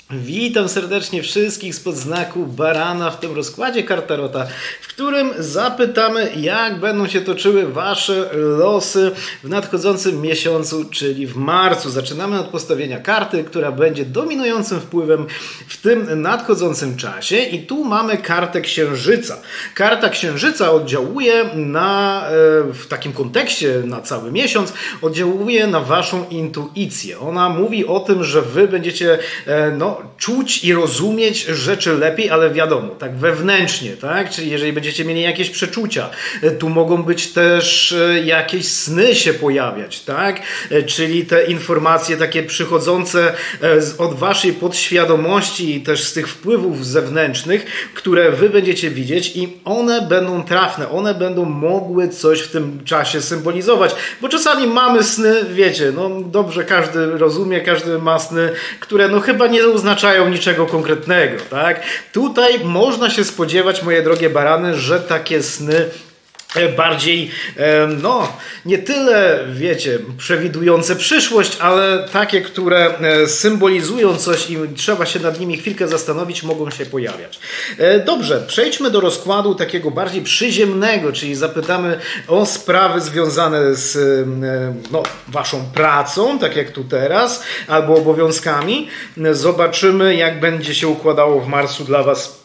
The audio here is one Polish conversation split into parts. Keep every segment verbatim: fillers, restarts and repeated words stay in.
Witam serdecznie wszystkich spod znaku barana w tym rozkładzie kart Tarota, w którym zapytamy, jak będą się toczyły Wasze losy w nadchodzącym miesiącu, czyli w marcu. Zaczynamy od postawienia karty, która będzie dominującym wpływem w tym nadchodzącym czasie i tu mamy kartę Księżyca. Karta Księżyca oddziałuje na, w takim kontekście na cały miesiąc, oddziałuje na Waszą intuicję. Ona mówi o tym, że Wy będziecie no, czuć i rozumieć rzeczy lepiej, ale wiadomo, tak wewnętrznie, tak? Czyli jeżeli będziecie mieli jakieś przeczucia, tu mogą być też jakieś sny się pojawiać, tak? Czyli te informacje takie przychodzące od waszej podświadomości i też z tych wpływów zewnętrznych, które wy będziecie widzieć i one będą trafne, one będą mogły coś w tym czasie symbolizować, bo czasami mamy sny, wiecie, no dobrze, każdy rozumie, każdy ma sny, które no chyba nie oznaczają niczego konkretnego, tak? Tutaj można się spodziewać, moje drogie barany, że takie sny bardziej, no, nie tyle, wiecie, przewidujące przyszłość, ale takie, które symbolizują coś i trzeba się nad nimi chwilkę zastanowić, mogą się pojawiać. Dobrze, przejdźmy do rozkładu takiego bardziej przyziemnego, czyli zapytamy o sprawy związane z no, waszą pracą, tak jak tu teraz, albo obowiązkami. Zobaczymy, jak będzie się układało w marcu dla was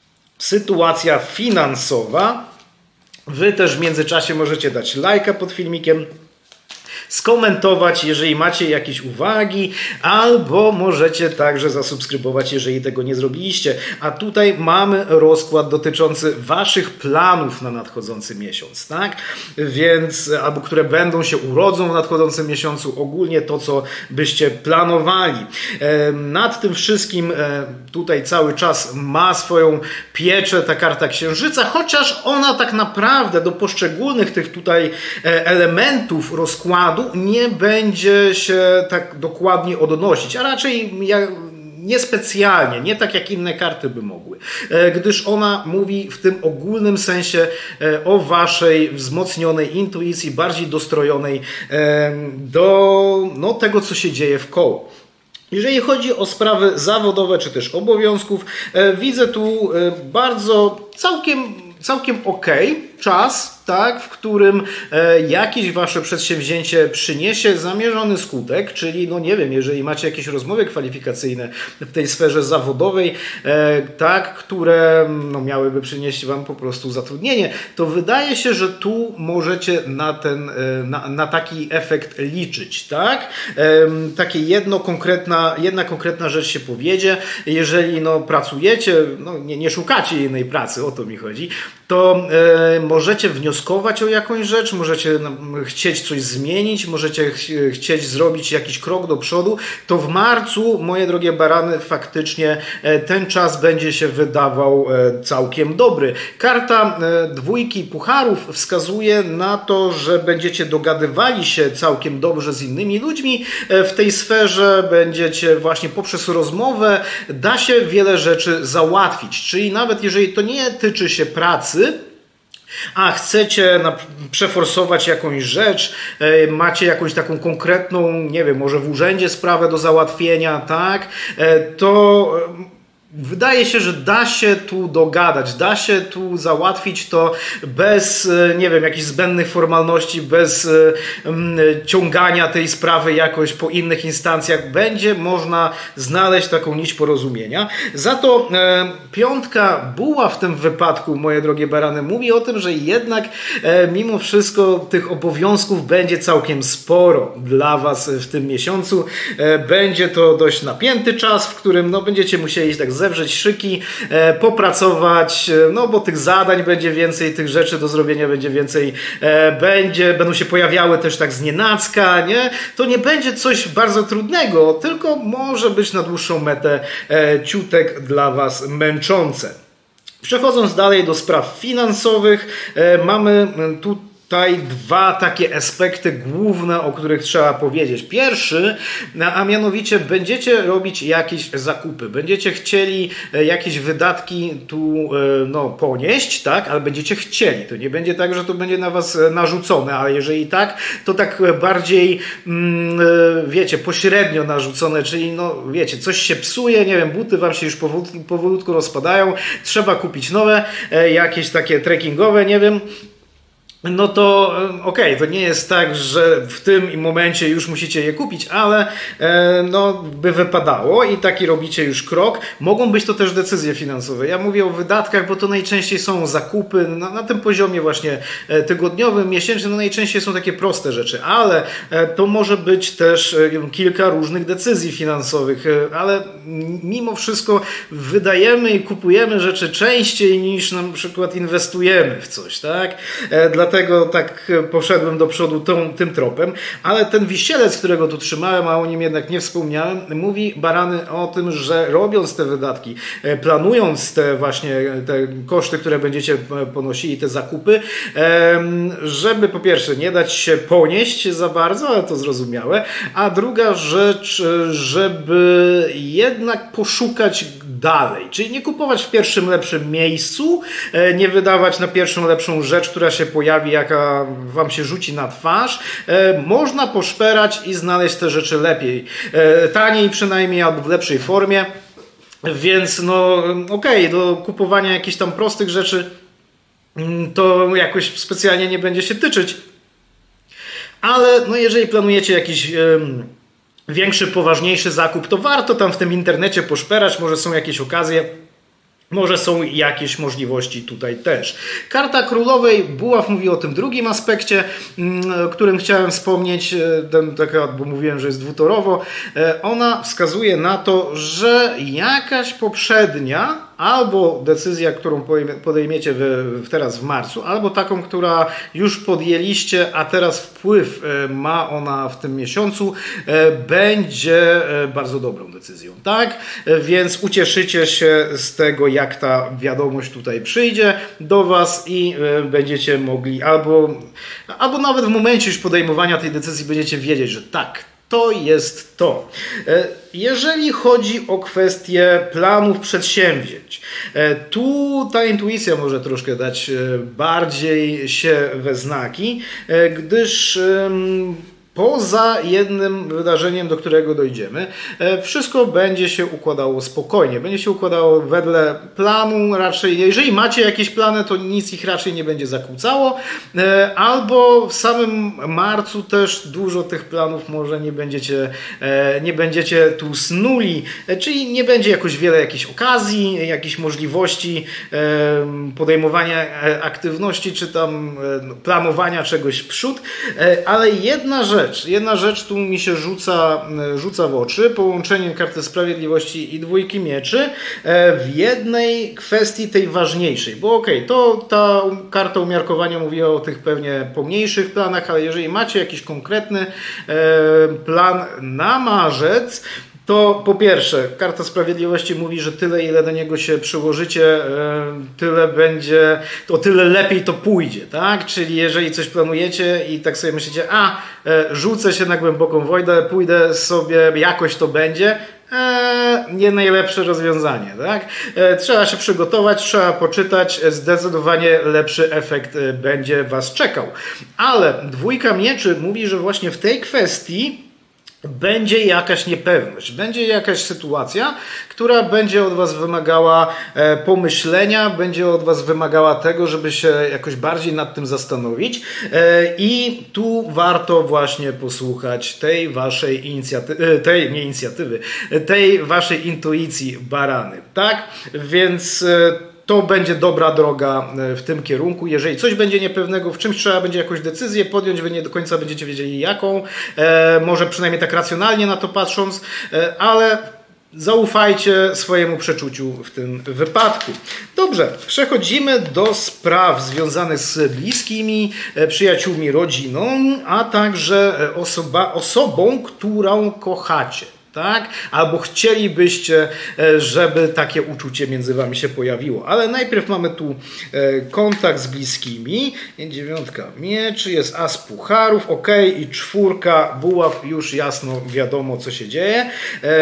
sytuacja finansowa. Wy też w międzyczasie możecie dać lajka pod filmikiem, skomentować, jeżeli macie jakieś uwagi, albo możecie także zasubskrybować, jeżeli tego nie zrobiliście. A tutaj mamy rozkład dotyczący waszych planów na nadchodzący miesiąc, tak? Więc, albo które będą się urodzą w nadchodzącym miesiącu, ogólnie to, co byście planowali. Nad tym wszystkim tutaj cały czas ma swoją pieczę ta karta Księżyca, chociaż ona tak naprawdę do poszczególnych tych tutaj elementów rozkładu nie będzie się tak dokładnie odnosić, a raczej niespecjalnie, nie tak jak inne karty by mogły, gdyż ona mówi w tym ogólnym sensie o waszej wzmocnionej intuicji, bardziej dostrojonej do no, tego, co się dzieje wkoło. Jeżeli chodzi o sprawy zawodowe czy też obowiązków, widzę tu bardzo całkiem, całkiem okej czas, tak, w którym e, jakieś wasze przedsięwzięcie przyniesie zamierzony skutek, czyli no nie wiem, jeżeli macie jakieś rozmowy kwalifikacyjne w tej sferze zawodowej, e, tak, które no, miałyby przynieść wam po prostu zatrudnienie, to wydaje się, że tu możecie na ten, e, na, na taki efekt liczyć, tak? E, takie jedno konkretna, jedna konkretna rzecz się powiedzie, jeżeli no pracujecie, no nie, nie szukacie innej pracy, o to mi chodzi, to e, możecie wnioskować o jakąś rzecz, możecie chcieć coś zmienić, możecie ch chcieć zrobić jakiś krok do przodu, to w marcu, moje drogie barany, faktycznie ten czas będzie się wydawał całkiem dobry. Karta dwójki pucharów wskazuje na to, że będziecie dogadywali się całkiem dobrze z innymi ludźmi w tej sferze, będziecie właśnie poprzez rozmowę, da się wiele rzeczy załatwić, czyli nawet jeżeli to nie tyczy się pracy, a chcecie przeforsować jakąś rzecz, macie jakąś taką konkretną, nie wiem, może w urzędzie sprawę do załatwienia, tak, to wydaje się, że da się tu dogadać, da się tu załatwić to bez, nie wiem, jakichś zbędnych formalności, bez um, ciągania tej sprawy jakoś po innych instancjach. Będzie można znaleźć taką nić porozumienia. Za to e, piątka buła w tym wypadku, moje drogie barany, mówi o tym, że jednak e, mimo wszystko tych obowiązków będzie całkiem sporo dla was w tym miesiącu. E, będzie to dość napięty czas, w którym no, będziecie musieli tak zewrzeć szyki, e, popracować, e, no bo tych zadań będzie więcej, tych rzeczy do zrobienia będzie więcej, e, będzie, będą się pojawiały też tak znienacka, nie? To nie będzie coś bardzo trudnego, tylko może być na dłuższą metę e, ciutek dla was męczące. Przechodząc dalej do spraw finansowych, e, mamy tu tutaj dwa takie aspekty główne, o których trzeba powiedzieć. Pierwszy, a mianowicie będziecie robić jakieś zakupy, będziecie chcieli jakieś wydatki tu no, ponieść, tak, ale będziecie chcieli. To nie będzie tak, że to będzie na was narzucone, ale jeżeli tak, to tak bardziej, wiecie, pośrednio narzucone, czyli no, wiecie, coś się psuje, nie wiem, buty wam się już powolutku, powolutku rozpadają, trzeba kupić nowe, jakieś takie trekkingowe, nie wiem. No to okej, okay, to nie jest tak, że w tym momencie już musicie je kupić, ale e, no by wypadało i taki robicie już krok. Mogą być to też decyzje finansowe. Ja mówię o wydatkach, bo to najczęściej są zakupy na, na tym poziomie właśnie tygodniowym, miesięcznym, no najczęściej są takie proste rzeczy, ale e, to może być też e, kilka różnych decyzji finansowych, e, ale mimo wszystko wydajemy i kupujemy rzeczy częściej niż na przykład inwestujemy w coś, tak? E, dla Dlatego tak poszedłem do przodu tą, tym tropem, ale ten wisielec, którego tu trzymałem, a o nim jednak nie wspomniałem, mówi Barany o tym, że robiąc te wydatki, planując te właśnie te koszty, które będziecie ponosili, te zakupy, żeby po pierwsze nie dać się ponieść za bardzo, ale to zrozumiałe, a druga rzecz, żeby jednak poszukać dalej, czyli nie kupować w pierwszym lepszym miejscu, nie wydawać na pierwszą lepszą rzecz, która się pojawi, jaka wam się rzuci na twarz. Można poszperać i znaleźć te rzeczy lepiej, taniej przynajmniej albo w lepszej formie, więc no okej, okay, do kupowania jakichś tam prostych rzeczy to jakoś specjalnie nie będzie się tyczyć, ale no jeżeli planujecie jakiś większy, poważniejszy zakup, to warto tam w tym internecie poszperać, może są jakieś okazje, może są jakieś możliwości tutaj też. Karta Królowej Buław mówi o tym drugim aspekcie, o którym chciałem wspomnieć, ten, taka, bo mówiłem, że jest dwutorowo. Ona wskazuje na to, że jakaś poprzednia albo decyzja, którą podejmiecie w, teraz w marcu, albo taką, która już podjęliście, a teraz wpływ ma ona w tym miesiącu, będzie bardzo dobrą decyzją, tak? Więc ucieszycie się z tego, jak ta wiadomość tutaj przyjdzie do was i będziecie mogli albo, albo nawet w momencie już podejmowania tej decyzji będziecie wiedzieć, że tak, to jest to. Jeżeli chodzi o kwestię planów przedsięwzięć, tu ta intuicja może troszkę dać bardziej się we znaki, gdyż poza jednym wydarzeniem, do którego dojdziemy, wszystko będzie się układało spokojnie. Będzie się układało wedle planu raczej. Jeżeli macie jakieś plany, to nic ich raczej nie będzie zakłócało. Albo w samym marcu też dużo tych planów może nie będziecie, nie będziecie tu snuli. Czyli nie będzie jakoś wiele jakichś okazji, jakichś możliwości podejmowania aktywności, czy tam planowania czegoś w przód. Ale jedna rzecz, Jedna rzecz tu mi się rzuca, rzuca w oczy, połączenie karty Sprawiedliwości i dwójki mieczy w jednej kwestii tej ważniejszej, bo okej, okay, to ta karta umiarkowania mówiła o tych pewnie pomniejszych planach, ale jeżeli macie jakiś konkretny plan na marzec, to po pierwsze, karta Sprawiedliwości mówi, że tyle, ile do niego się przyłożycie, tyle będzie, o tyle lepiej to pójdzie, tak? Czyli jeżeli coś planujecie i tak sobie myślicie, a rzucę się na głęboką wojnę, pójdę sobie, jakoś to będzie, Eee, nie najlepsze rozwiązanie, tak? Eee, trzeba się przygotować, trzeba poczytać, zdecydowanie lepszy efekt będzie was czekał. Ale dwójka mieczy mówi, że właśnie w tej kwestii będzie jakaś niepewność, będzie jakaś sytuacja, która będzie od was wymagała e, pomyślenia, będzie od was wymagała tego, żeby się jakoś bardziej nad tym zastanowić e, i tu warto właśnie posłuchać tej waszej inicjatywy, tej nie inicjatywy, tej waszej intuicji, barany, tak? Więc e, to będzie dobra droga w tym kierunku. Jeżeli coś będzie niepewnego, w czymś trzeba będzie jakąś decyzję podjąć, wy nie do końca będziecie wiedzieli jaką, e, może przynajmniej tak racjonalnie na to patrząc, e, ale zaufajcie swojemu przeczuciu w tym wypadku. Dobrze, przechodzimy do spraw związanych z bliskimi, przyjaciółmi, rodziną, a także osoba, osobą, którą kochacie. tak? Albo chcielibyście, żeby takie uczucie między wami się pojawiło. Ale najpierw mamy tu kontakt z bliskimi. Dziewiątka mieczy, jest as pucharów, ok, i czwórka buław, już jasno wiadomo, co się dzieje.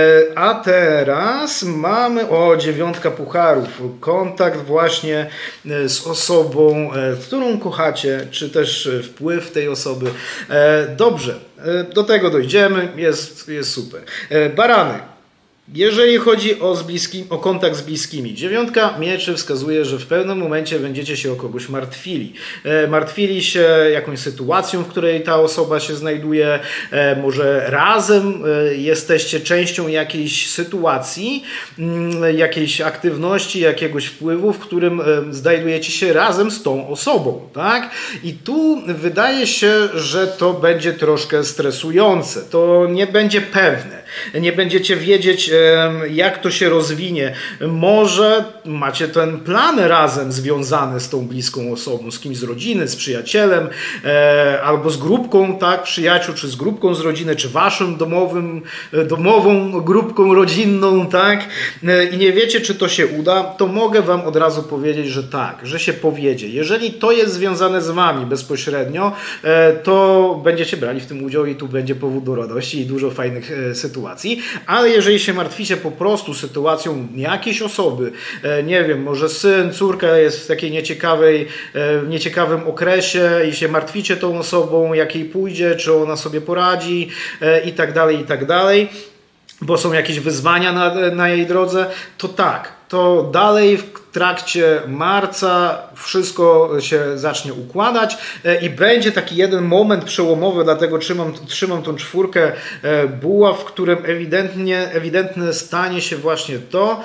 A teraz mamy, o, dziewiątka pucharów, kontakt właśnie z osobą, którą kochacie, czy też wpływ tej osoby. Dobrze, do tego dojdziemy, jest, jest super. Barany. Jeżeli chodzi o, z bliskim, o kontakt z bliskimi, dziewiątka mieczy wskazuje, że w pewnym momencie będziecie się o kogoś martwili. E, martwili się jakąś sytuacją, w której ta osoba się znajduje, e, może razem e, jesteście częścią jakiejś sytuacji, m, jakiejś aktywności, jakiegoś wpływu, w którym e, znajdujecie się razem z tą osobą, tak? I tu wydaje się, że to będzie troszkę stresujące, to nie będzie pewne, nie będziecie wiedzieć, jak to się rozwinie. Może macie ten plan razem związany z tą bliską osobą, z kimś z rodziny, z przyjacielem, e, albo z grupką, tak, przyjaciół, czy z grupką z rodziny, czy waszym domowym, domową grupką rodzinną, tak, e, i nie wiecie, czy to się uda, to mogę wam od razu powiedzieć, że tak, że się powiedzie. Jeżeli to jest związane z wami bezpośrednio, e, to będziecie brali w tym udział i tu będzie powód do radości i dużo fajnych e, sytuacji, ale jeżeli się martwicie po prostu sytuacją jakiejś osoby, nie wiem, może syn, córka jest w takiej nieciekawej, nieciekawym okresie i się martwicie tą osobą, jak jej pójdzie, czy ona sobie poradzi i tak dalej, i tak dalej, bo są jakieś wyzwania na, na jej drodze, to tak, to dalej w trakcie marca wszystko się zacznie układać i będzie taki jeden moment przełomowy, dlatego trzymam, trzymam tą czwórkę buław, w którym ewidentnie, ewidentne stanie się właśnie to,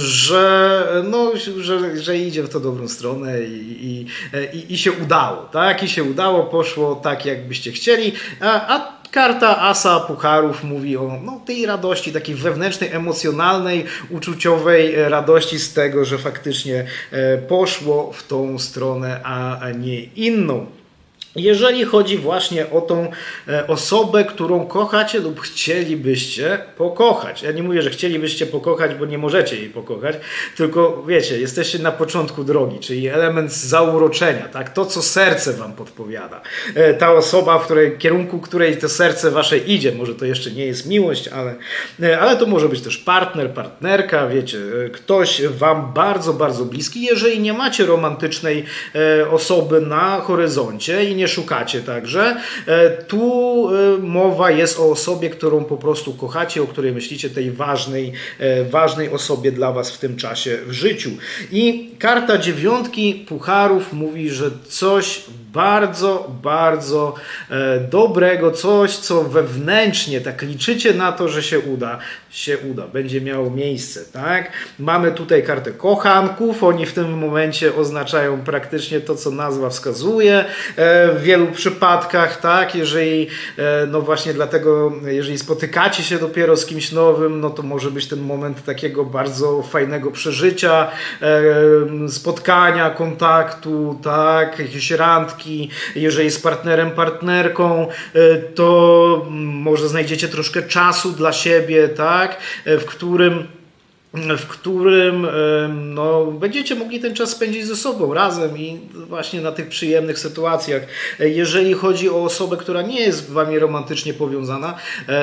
że, no, że, że idzie w to dobrą stronę i, i, i się udało, tak? I się udało, poszło tak, jakbyście chcieli, a, a karta asa pucharów mówi o no, tej radości, takiej wewnętrznej, emocjonalnej, uczuciowej radości z tego, że faktycznie poszło w tą stronę, a nie inną. Jeżeli chodzi właśnie o tą osobę, którą kochacie lub chcielibyście pokochać. Ja nie mówię, że chcielibyście pokochać, bo nie możecie jej pokochać, tylko wiecie, jesteście na początku drogi, czyli element zauroczenia, tak? To, co serce wam podpowiada. Ta osoba, w której, kierunku której to serce wasze idzie, może to jeszcze nie jest miłość, ale, ale to może być też partner, partnerka, wiecie, ktoś wam bardzo, bardzo bliski. Jeżeli nie macie romantycznej osoby na horyzoncie i nie nie szukacie także. Tu mowa jest o osobie, którą po prostu kochacie, o której myślicie, tej ważnej, ważnej osobie dla was w tym czasie w życiu. I karta dziewiątki pucharów mówi, że coś bardzo, bardzo dobrego, coś, co wewnętrznie tak liczycie na to, że się uda, się uda, będzie miało miejsce, tak? Mamy tutaj kartę kochanków, oni w tym momencie oznaczają praktycznie to, co nazwa wskazuje w wielu przypadkach, tak? Jeżeli, no właśnie dlatego, jeżeli spotykacie się dopiero z kimś nowym, no to może być ten moment takiego bardzo fajnego przeżycia, spotkania, kontaktu, tak? Jakieś randki. Jeżeli z partnerem, partnerką, to może znajdziecie troszkę czasu dla siebie, tak? W którym w którym no, będziecie mogli ten czas spędzić ze sobą razem i właśnie na tych przyjemnych sytuacjach. Jeżeli chodzi o osobę, która nie jest z wami romantycznie powiązana,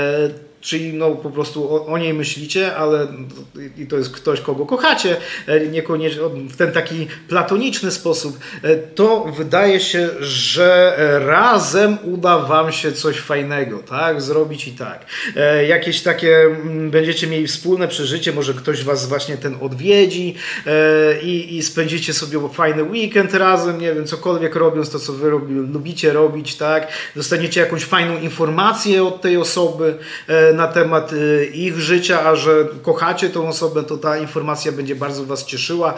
czyli no po prostu o, o niej myślicie, ale i to jest ktoś, kogo kochacie, niekoniecznie w ten taki platoniczny sposób, to wydaje się, że razem uda wam się coś fajnego, tak? Zrobić i tak. Jakieś takie będziecie mieli wspólne przeżycie, może ktoś was właśnie ten odwiedzi i, i spędzicie sobie fajny weekend razem, nie wiem, cokolwiek robiąc to, co wy robi, lubicie robić, tak? Dostaniecie jakąś fajną informację od tej osoby na temat ich życia, a że kochacie tą osobę, to ta informacja będzie bardzo was cieszyła.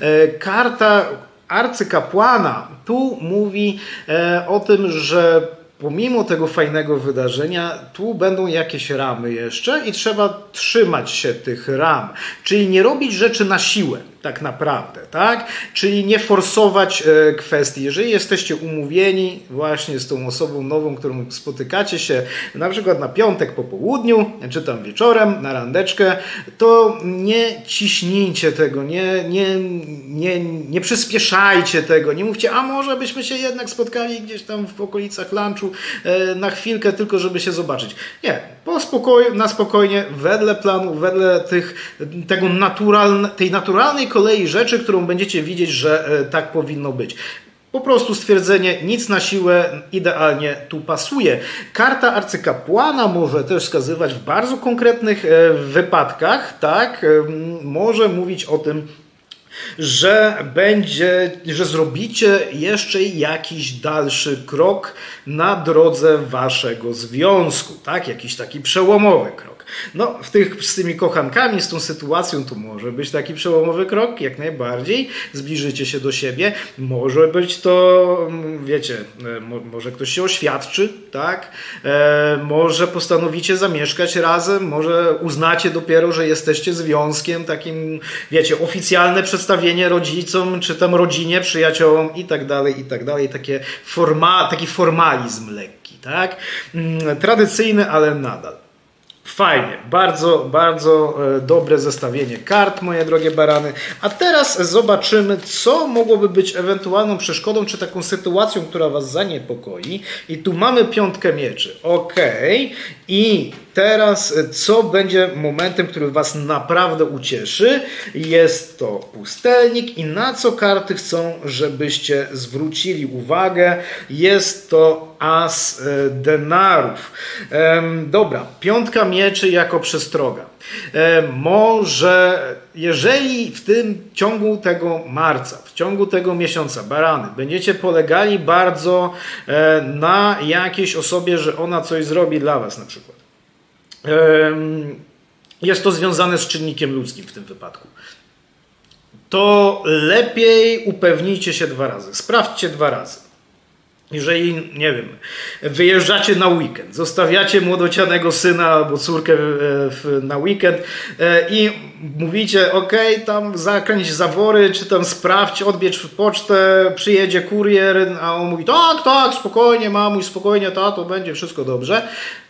Karta arcykapłana tu mówi o tym, że pomimo tego fajnego wydarzenia, tu będą jakieś ramy jeszcze i trzeba trzymać się tych ram, czyli nie robić rzeczy na siłę. tak naprawdę, tak? Czyli nie forsować e, kwestii. Jeżeli jesteście umówieni właśnie z tą osobą nową, którą spotykacie się na przykład na piątek po południu, czy tam wieczorem na randeczkę, to nie ciśnijcie tego, nie, nie, nie, nie przyspieszajcie tego, nie mówcie, a może byśmy się jednak spotkali gdzieś tam w okolicach lunchu e, na chwilkę, tylko żeby się zobaczyć. Nie, po spokoju, na spokojnie, wedle planu, wedle tych, tego naturalne, tej naturalnej kolei rzeczy, którą będziecie widzieć, że e, tak powinno być. Po prostu stwierdzenie, nic na siłę, idealnie tu pasuje. Karta arcykapłana może też wskazywać w bardzo konkretnych e, wypadkach, tak, e, może mówić o tym, że będzie, że zrobicie jeszcze jakiś dalszy krok na drodze waszego związku, tak? Jakiś taki przełomowy krok. No, w tych, z tymi kochankami, z tą sytuacją to może być taki przełomowy krok, jak najbardziej. Zbliżycie się do siebie. Może być to, wiecie, może ktoś się oświadczy, tak? E, może postanowicie zamieszkać razem, może uznacie dopiero, że jesteście związkiem, takim, wiecie, oficjalne przedstawienie rodzicom, czy tam rodzinie, przyjaciołom i tak dalej, i tak dalej. Takie forma, taki formalizm lekki, tak? Tradycyjny, ale nadal. Fajnie, bardzo, bardzo dobre zestawienie kart, moje drogie barany. A teraz zobaczymy, co mogłoby być ewentualną przeszkodą, czy taką sytuacją, która was zaniepokoi. I tu mamy piątkę mieczy. Ok. I teraz, co będzie momentem, który was naprawdę ucieszy? Jest to pustelnik i na co karty chcą, żebyście zwrócili uwagę? Jest to as denarów. Dobra, piątka mieczy jako przestroga. Może, jeżeli w tym ciągu tego marca, w ciągu tego miesiąca, barany, będziecie polegali bardzo na jakiejś osobie, że ona coś zrobi dla was na przykład. Jest to związane z czynnikiem ludzkim w tym wypadku. To lepiej upewnijcie się dwa razy. Sprawdźcie dwa razy. Jeżeli, nie wiem, wyjeżdżacie na weekend, zostawiacie młodocianego syna albo córkę w, na weekend i mówicie, ok, tam zakręć zawory, czy tam sprawdź, odbierz pocztę, przyjedzie kurier, a on mówi, tak, tak, spokojnie mamuś, spokojnie tato, będzie wszystko dobrze.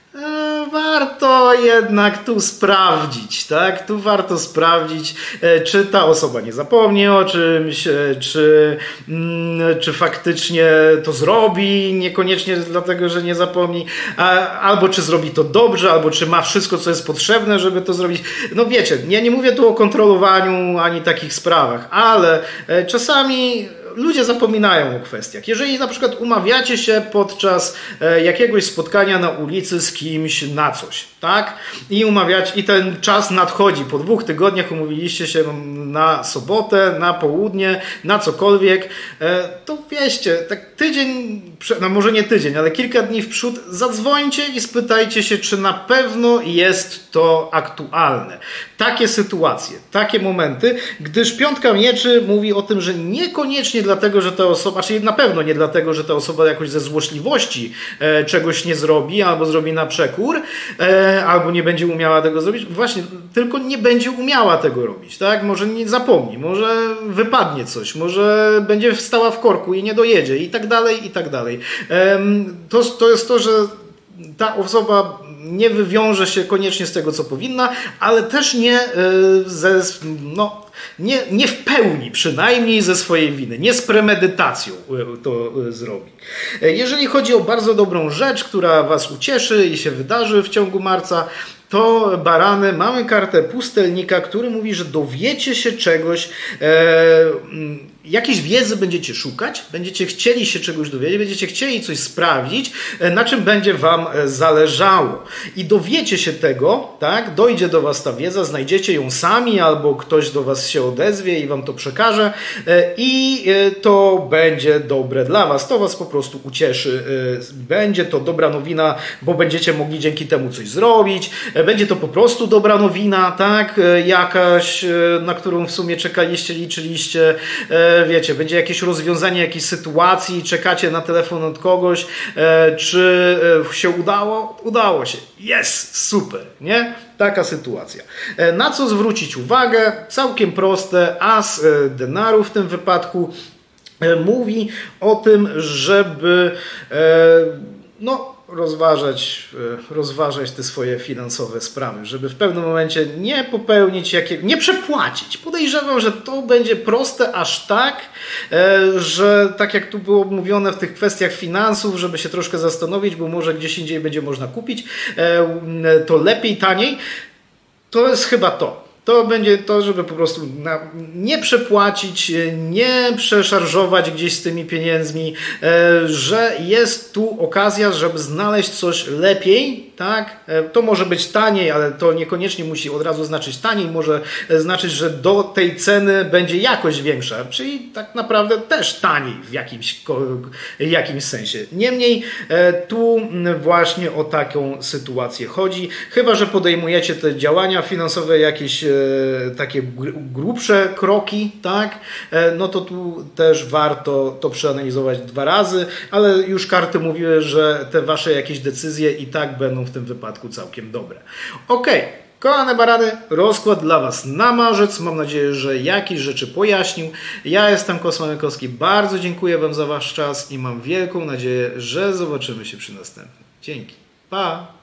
Warto jednak tu sprawdzić, tak? Tu warto sprawdzić, czy ta osoba nie zapomni o czymś, czy, czy faktycznie to zrobi, niekoniecznie dlatego, że nie zapomni, albo czy zrobi to dobrze, albo czy ma wszystko, co jest potrzebne, żeby to zrobić. No wiecie, ja nie mówię tu o kontrolowaniu ani takich sprawach, ale czasami ludzie zapominają o kwestiach. Jeżeli na przykład umawiacie się podczas jakiegoś spotkania na ulicy z kimś na coś, tak? I umawiacie, i ten czas nadchodzi. Po dwóch tygodniach umówiliście się na sobotę, na południe, na cokolwiek, to wieście, tak tydzień, no może nie tydzień, ale kilka dni w przód zadzwońcie i spytajcie się, czy na pewno jest to aktualne. Takie sytuacje, takie momenty, gdyż piątka mieczy mówi o tym, że niekoniecznie dlatego, że ta osoba, czyli na pewno nie dlatego, że ta osoba jakoś ze złośliwości e, czegoś nie zrobi, albo zrobi na przekór, e, albo nie będzie umiała tego zrobić. Właśnie, tylko nie będzie umiała tego robić, tak? Może nie zapomni, może wypadnie coś, może będzie wstała w korku i nie dojedzie i tak dalej, i tak dalej. E, to, to jest to, że ta osoba nie wywiąże się koniecznie z tego, co powinna, ale też nie ze, no, nie, nie w pełni przynajmniej ze swojej winy, nie z premedytacją to zrobi. Jeżeli chodzi o bardzo dobrą rzecz, która was ucieszy i się wydarzy w ciągu marca, to barany, mamy kartę pustelnika, który mówi, że dowiecie się czegoś, e, jakiejś wiedzy będziecie szukać, będziecie chcieli się czegoś dowiedzieć, będziecie chcieli coś sprawdzić, na czym będzie wam zależało. I dowiecie się tego, tak, dojdzie do was ta wiedza, znajdziecie ją sami, albo ktoś do was się odezwie i wam to przekaże i to będzie dobre dla was. To was po prostu ucieszy. Będzie to dobra nowina, bo będziecie mogli dzięki temu coś zrobić. Będzie to po prostu dobra nowina, tak, jakaś, na którą w sumie czekaliście, liczyliście. wiecie, będzie jakieś rozwiązanie jakiejś sytuacji, czekacie na telefon od kogoś, e, czy się udało? Udało się. Jest, super, nie? Taka sytuacja. E, na co zwrócić uwagę? Całkiem proste. As e, denarów w tym wypadku e, mówi o tym, żeby e, no rozważać, rozważać te swoje finansowe sprawy, żeby w pewnym momencie nie popełnić jakiego, nie przepłacić. Podejrzewam, że to będzie proste aż tak, że tak jak tu było mówione w tych kwestiach finansów, żeby się troszkę zastanowić, bo może gdzieś indziej będzie można kupić, to lepiej, taniej. To jest chyba to. To będzie to, żeby po prostu nie przepłacić, nie przeszarżować gdzieś z tymi pieniędzmi, że jest tu okazja, żeby znaleźć coś lepiej, tak? To może być taniej, ale to niekoniecznie musi od razu znaczyć taniej, może znaczyć, że do tej ceny będzie jakość większa, czyli tak naprawdę też taniej w jakimś, jakimś sensie. Niemniej tu właśnie o taką sytuację chodzi, chyba że podejmujecie te działania finansowe jakieś takie grubsze kroki, tak, no to tu też warto to przeanalizować dwa razy, ale już karty mówiły, że te wasze jakieś decyzje i tak będą w tym wypadku całkiem dobre. Ok, kochane barany, rozkład dla was na marzec. Mam nadzieję, że jakieś rzeczy pojaśnił. Ja jestem Kosma Mykowski, bardzo dziękuję wam za wasz czas i mam wielką nadzieję, że zobaczymy się przy następnym. Dzięki, pa!